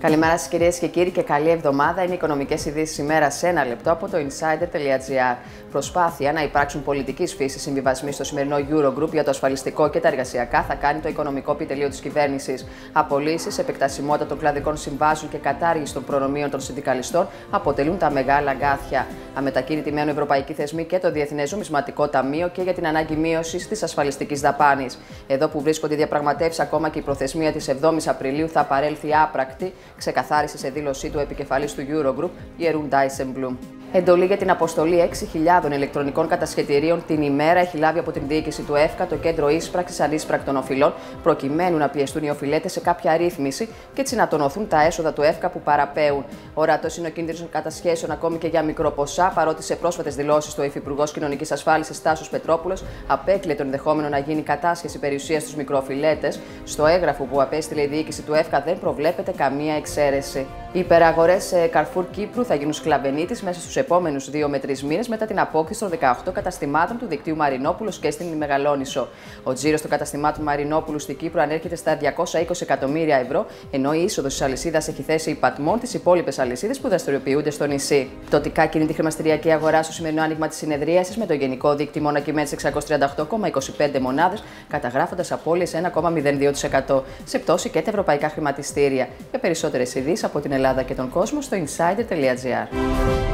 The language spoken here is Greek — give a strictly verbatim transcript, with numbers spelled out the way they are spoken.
Καλημέρα σας κυρίες και κύριοι και καλή εβδομάδα. Είναι οι οικονομικές ειδήσεις ημέρα σε ένα λεπτό από το insider τελεία gr. Προσπάθεια να υπάρξουν πολιτικής φύσης συμβιβασμοί στο σημερινό Eurogroup για το ασφαλιστικό και τα εργασιακά θα κάνει το οικονομικό επιτελείο της κυβέρνησης. Απολύσεις, επεκτασιμότητα των κλαδικών συμβάσεων και κατάργηση των προνομίων των συνδικαλιστών αποτελούν τα μεγάλα αγκάθια. Αμετακίνητοι μένουν ευρωπαϊκοί θεσμοί και το Διεθνές Νομισματικό Ταμείο και για την ανάγκη μείωσης της ασφαλιστικής δαπάνης. Εδώ που βρίσκονται οι διαπραγματεύσεις, ακόμα και η προθεσμία της εβδόμης Απριλίου θα παρέλθει άπρακτη, ξεκαθάρισε σε δήλωσή του ο επικεφαλής του Eurogroup, Jeroen Dijsselbloem. Εντολή για την αποστολή έξι χιλιάδων ηλεκτρονικών κατασχετηρίων την ημέρα έχει λάβει από την διοίκηση του ΕΦΚΑ το Κέντρο Ίσπραξης Ανίσπρακτων Οφειλών, προκειμένου να πιεστούν οι οφειλέτες σε κάποια ρύθμιση και έτσι να τονωθούν τα έσοδα του ΕΦΚΑ που παραπέουν. Ορατός είναι ο κίνδυνος κατασχέσεων ακόμη και για μικρό ποσά, παρότι σε πρόσφατες δηλώσεις του Υφυπουργός Κοινωνικής Ασφάλισης Τάσος Πετρόπουλος απέκλειε το ενδεχόμενο να γίνει κατάσχεση περιουσίας στους μικροοφειλέτες. Στο έγγραφο που απέστειλε η διοίκηση του ΕΦΚΑ δεν προβλέπεται καμία εξαίρεση. Οι υπεραγορές σε Carrefour Κύπρου θα γίνουν σκλαβενίτης μέσα στους επόμενους δύο με τρεις μήνες μετά την απόκτηση των δεκαοκτώ καταστημάτων του δικτύου Μαρινόπουλος και στην Μεγαλόνισσο. Ο τζίρος των καταστημάτων Μαρινόπουλου στην Κύπρο ανέρχεται στα διακόσια είκοσι εκατομμύρια ευρώ, ενώ η είσοδος της αλυσίδας έχει θέσει υπατμόν τις υπόλοιπες αλυσίδες που δραστηριοποιούνται στο νησί. Πτωτικά κινείται η χρηματιστηριακή αγορά στο σημερινό άνοιγμα της συνεδρίασης, με το γενικό δείκτη μόνο κυμαίνει σε εξακόσιες τριάντα οκτώ κόμμα είκοσι πέντε μονάδες, καταγράφοντας απώλειες ένα κόμμα μηδέν δύο τοις εκατό. Σε πτώση και τα ευρωπαϊκά χρηματιστήρια. Για περισσότερες ειδήσεις από την Ελλάδα και τον κόσμο στο insider τελεία gr.